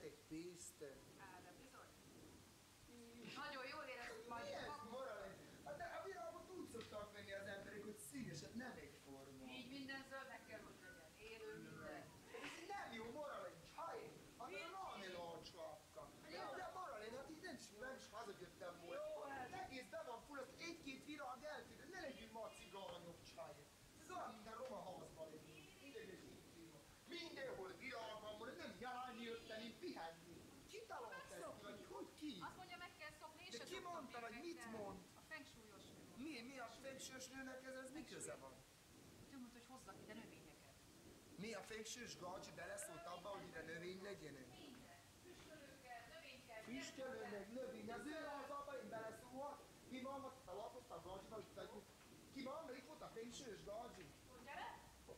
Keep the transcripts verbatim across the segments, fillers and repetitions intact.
egy pénzt. Erre bizony. Nagyon jól érezzük majd. Mi ez moralit? Hát de a világot úgy szoktak venni az emberek, hogy színesed nem egyforma. Így minden zöldnek kell, hogy legyen. Élő minden. Ez nem jó moralit, csaj! Hát a Ramilon csapka. De moralit, hát így nem is, nem is hazajöttem volna. Az egész be van full, azt egy-két virág eltűnt, ne legyünk ma cigányok, csaj. Ez olyan minden roma házban legyünk. Mindenhol virág van, mondom, nem nyaralni jöttem, én pihenni. Ki talált ezt, vagy hogy ki? Azt mondja, meg kell szokni, és De se ki szoktam mondta, még vagy meg, mit de mond? A fengsúlyos nő. Mi, mi a fengsős nőnek ez, ez mi köze van? Ő mondta, hogy hozzak ide növényeket. Mi a fengsős gacsi beleszólt abba, hogy ide növény legyenek? Minden. Füstölőkkel, növénykel. Füstölő meg növény, az ő az abba, én beleszólhat. Ki van, azt találkoztam a gacsiba, hogy tegyük. Ki van, mert itt volt a fengsős gacsi? Gyere!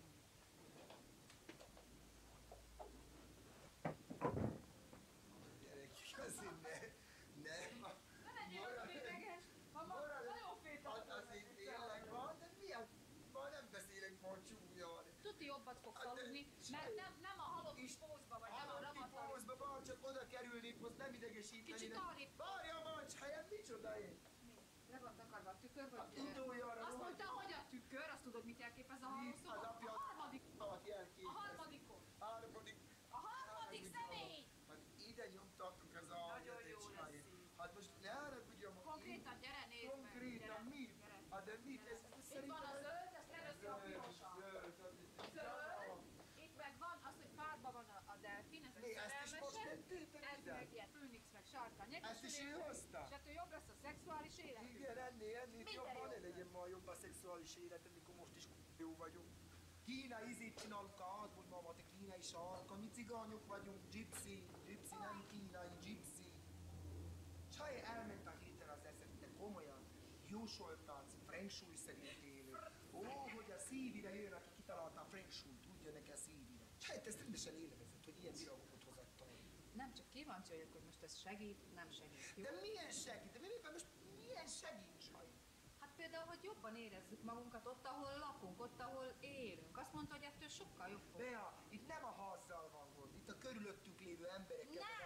Gyerekek, azért ne, nem. Ne legyél olyan ideges! Mama, nagyon féltem. Hát azért tényleg van, de mi a... Ma nem beszélek ma csúnyan. Tuti jobbat fogsz aludni, mert nem, nem a halotti pózba vagy, nem a Halotti ramatlan. pózba van, csak oda kerülnék, most nem idegesíteni. Kicsit arrébb. Várja a mancs helyen, micsoda én? Le van takarva a tükör, vagy... Hát utoljára Azt volt. mondta, hogy a tükör, azt tudod, mit jelképez a Az hálószoba? apja A harmadik. alatt jelképez. A harmadikon. Harmadik. A harmadik személy! Hát ide nyomtattuk az aljat. Nagyon jó egy lesz csaj. így. Hát most ne haragudjon. Konkrétan, gyere, nézd meg! Konkrétan gyere, mit? gyere. Hát de mit? Ez, ez Itt van a zöld, ezt először a pirosan. Zöld. Itt meg van az, hogy párban van a, a delfin, ez Mi, egy ezt is most szerelmesed. tettétek Ez ide? meg ilyen főnix, meg sárkány. Ezt is ő hozta? És ettől jobb lesz a szexuális életünk. Igen, ennél, ennél Minden jobban, jó ne legyen ma jobb a szexuális életem, mikor most is jó vagyunk. Kína ízét csinálunk a házból, mama, te kínai sarka, mi cigányok vagyunk, gypsy, gypsy, nem kínai, gypsy. Csaj, elment a héten az eszed, de komolyan, jósoltad, feng shui szerint élő. Ó, hogy a szívire jön, aki kitalálta a feng shui-t, tudja neki a szívire. Csaj, te ezt rendesen élvezett, hogy ilyen virágokat hozattál. Nem csak kíváncsi vagyok, hogy most ez segít, nem segít. Jó? De milyen segít? De miért most milyen segít, csaj? Hát például, hogy jobban érezzük magunkat ott, ahol lakunk, ott, ahol élünk. Azt mondta, hogy ettől sokkal jobb fog. Bea, itt nem a házzal van gond, itt a körülöttünk lévő emberekkel.